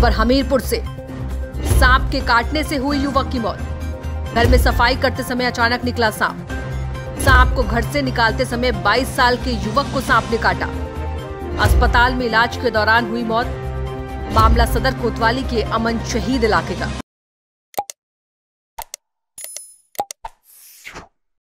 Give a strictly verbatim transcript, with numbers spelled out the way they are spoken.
खबर हमीरपुर से। सांप के काटने से हुई युवक की मौत। घर में सफाई करते समय अचानक निकला सांप। सांप को घर से निकालते समय बाईस साल के युवक को सांप ने काटा। अस्पताल में इलाज के दौरान हुई मौत। मामला सदर कोतवाली के अमन शहीद इलाके का।